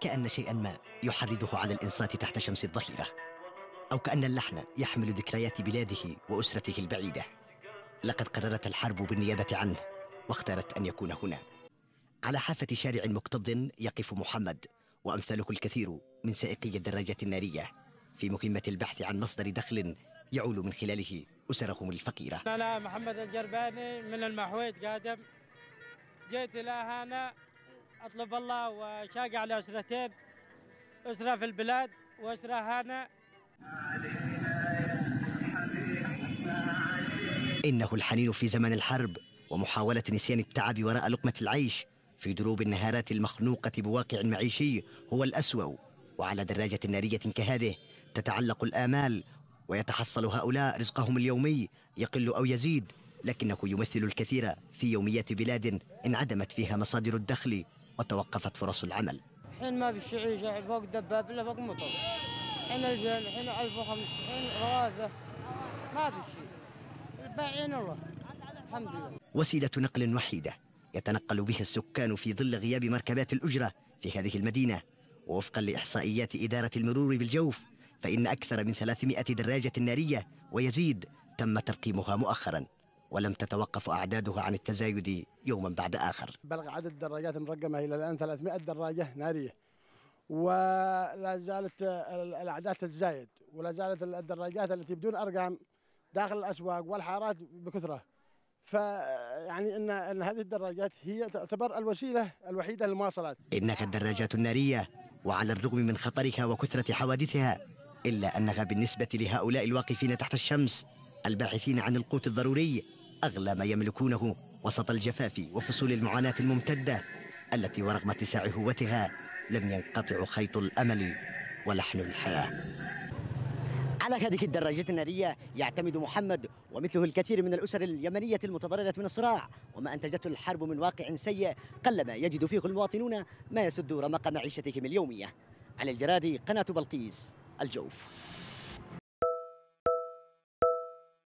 كأن شيئا ما يحرضه على الإنصات تحت شمس الظهيرة، أو كأن اللحن يحمل ذكريات بلاده وأسرته البعيدة. لقد قررت الحرب بالنيابة عنه واختارت أن يكون هنا. على حافة شارع مكتظ يقف محمد وأمثاله الكثير من سائقي الدراجة النارية في مهمة البحث عن مصدر دخل يعول من خلاله أسرهم الفقيرة. أنا محمد الجرباني من المحويد قادم، جيت إلى هنا أطلب الله وشاقي على أسرتين، أسرة في البلاد وأسرة هنا. إنه الحنين في زمن الحرب ومحاولة نسيان التعب وراء لقمة العيش في دروب النهارات المخنوقة بواقع معيشي هو الأسوأ. وعلى دراجة نارية كهذه تتعلق الآمال، ويتحصل هؤلاء رزقهم اليومي يقل أو يزيد، لكنه يمثل الكثير في يوميات بلاد انعدمت فيها مصادر الدخل وتوقفت فرص العمل. الحين ما فيش عيشة، فوق دباب إلا فوق مطر. الحين 1050 رواتب، ما في شيء، الباعين الله الحمد لله. وسيلة نقل وحيدة يتنقل به السكان في ظل غياب مركبات الأجرة في هذه المدينة. ووفقا لإحصائيات إدارة المرور بالجوف فإن أكثر من 300 دراجة نارية ويزيد تم ترقيمها مؤخرا، ولم تتوقف أعدادها عن التزايد يوما بعد آخر. بلغ عدد الدراجات المرقمة إلى الآن 300 دراجة نارية، ولا زالت الأعداد تتزايد، ولا زالت الدراجات التي بدون أرقام داخل الأسواق والحارات بكثرة. فيعني أن هذه الدراجات هي تعتبر الوسيلة الوحيدة للمواصلات. إنها الدراجات النارية، وعلى الرغم من خطرها وكثرة حوادثها إلا أنها بالنسبة لهؤلاء الواقفين تحت الشمس الباحثين عن القوت الضروري أغلى ما يملكونه وسط الجفاف وفصول المعاناة الممتدة التي ورغم اتساع هوتها لم ينقطع خيط الأمل ولحن الحياة. على هذه الدراجات النارية يعتمد محمد ومثله الكثير من الأسر اليمنية المتضررة من الصراع، وما أنتجته الحرب من واقع سيء قلما يجد فيه المواطنون ما يسد رمق معيشتهم اليومية. على الجرادي، قناة بلقيس، الجوف.